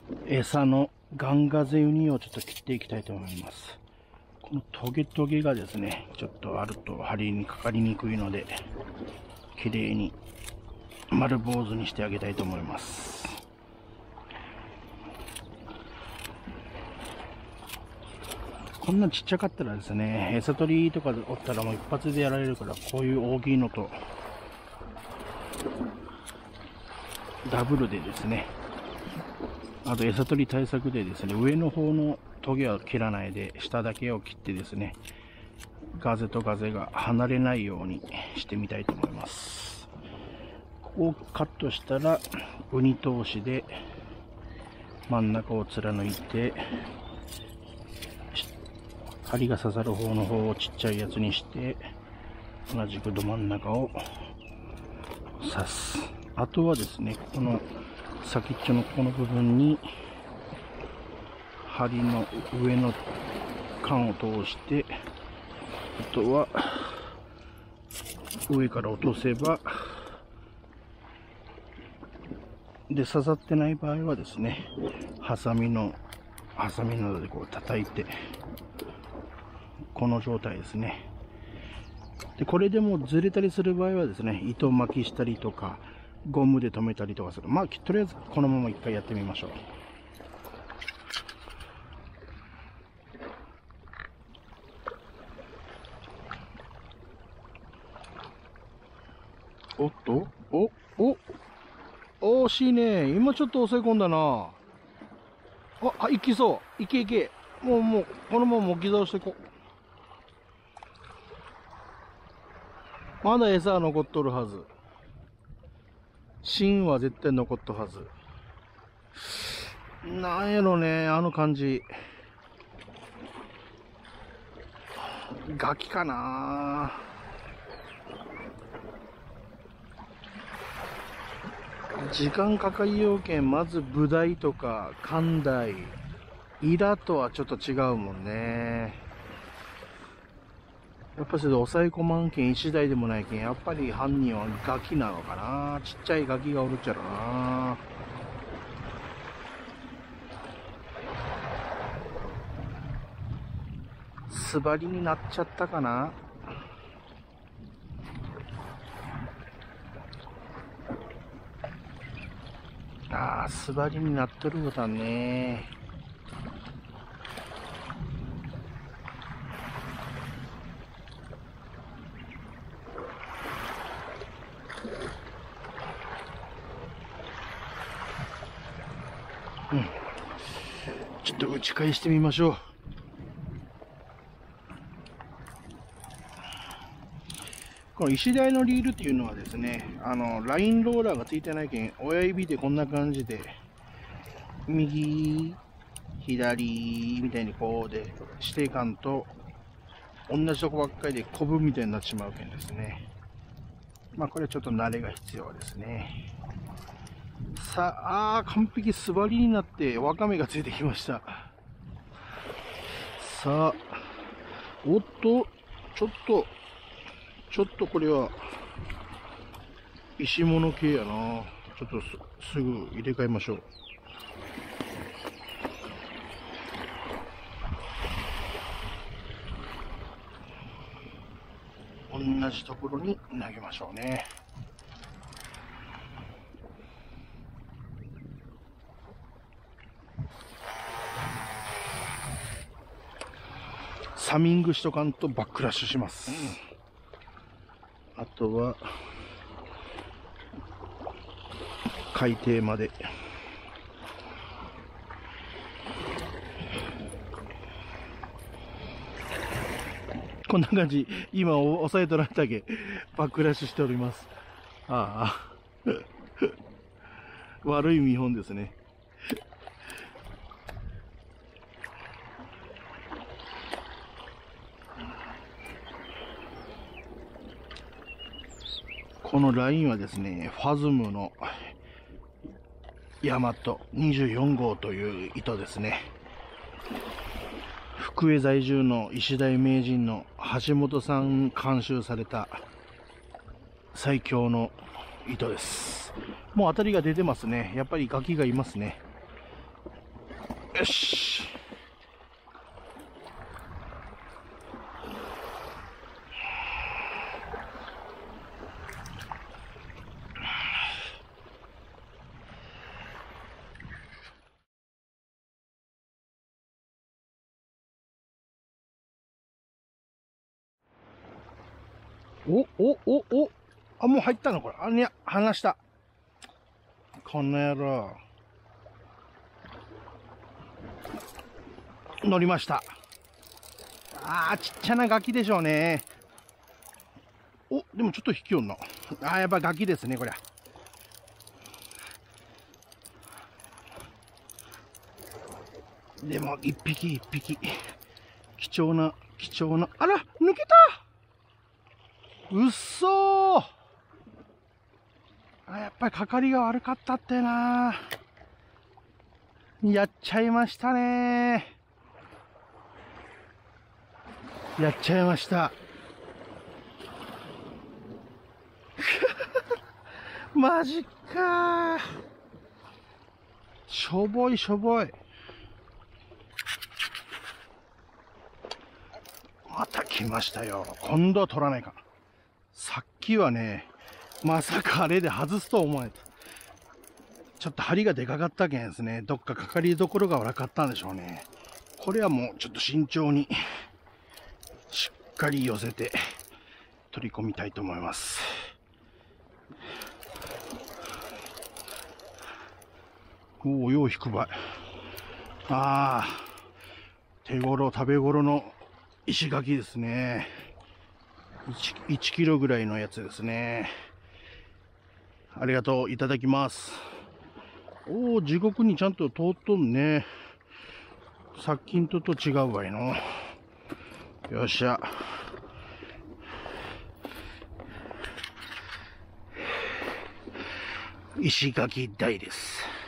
餌のガンガゼウニをちょっと切っていきたいと思います。このトゲトゲがですね、ちょっとあると針にかかりにくいので、綺麗に丸坊主にしてあげたいと思います。こんなちっちゃかったらですね、餌取りとかでおったらもう一発でやられるから、こういう大きいのと、ダブルでですね、あと餌取り対策でですね、上の方のトゲは切らないで、下だけを切ってですね、ガゼとガゼが離れないようにしてみたいと思います。ここをカットしたら、ウニ通しで真ん中を貫いて、針が刺さる方の方をちっちゃいやつにして、同じくど真ん中を刺す。あとはですね、この先っちょのこの部分に、針の上の管を通して、あとは上から落とせば、で、刺さってない場合はですね、ハサミなどでこう叩いて、この状態ですね。で、これでもずれたりする場合はですね、糸巻きしたりとか、ゴムで留めたりとかする。まあ、とりあえずこのまま一回やってみましょう。おっと惜しいね。今ちょっと抑え込んだな。いきそう。いけ。もう、このまま置き倒していこう。まだ餌は残っとるはず。芯は絶対残っとるはず。なんやろね、あの感じ。ガキかな。時間かかり要件、まずブダイとか寒ダイ、イラとはちょっと違うもんね。やっぱそれで抑え込まんけん一台でもないけん、やっぱり犯人はガキなのかな。ちっちゃいガキがおるっちゃろな。素張りになっちゃったかな。素張りになっとることはね。ちょっと打ち返してみましょう。この石台のリールっていうのはですね、ラインローラーがついてないけん、親指でこんな感じで、右、左みたいにこうでしていかんと、同じとこばっかりでコブみたいになってしまうけんですね。まあこれはちょっと慣れが必要ですね。さあ、完璧素張りになってワカメがついてきました。さあ、おっと、ちょっとこれは、石物系やな。ちょっとすぐ入れ替えましょう。同じところに投げましょうね。サミングしとかんとバックラッシュします。あとは、海底まで。こんな感じ。今押さえとられたけ、バックラッシュしております。悪い見本ですね。このラインはですね、ファズムのヤマト24号という糸ですね。福江在住の石大名人の橋本さん監修された最強の糸です。もう当たりが出てますね。やっぱりガキがいますね。 よし。あ、もう入ったのこれ。あ、いや、離した。この野郎。乗りました。ちっちゃなガキでしょうね。でもちょっと引きよんな。やっぱガキですね、こりゃ。でも、一匹。貴重な。あら、抜けた。うっそー。やっぱりかかりが悪かったってな。やっちゃいましたね。やっちゃいました。マジかー。しょぼい。また来ましたよ。今度は取らないか。さっきはね、まさかあれで外すと思えた。ちょっと針がでかかったけんですね。どっかかかりどころが悪かったんでしょうね。これはもうちょっと慎重に、しっかり寄せて取り込みたいと思います。よう引くばい。手頃、食べ頃の石垣ですね。1キロぐらいのやつですね。ありがとう、いただきます。地獄にちゃんと通っとんね。さっきんと違うわいの。よっしゃ。石垣台です。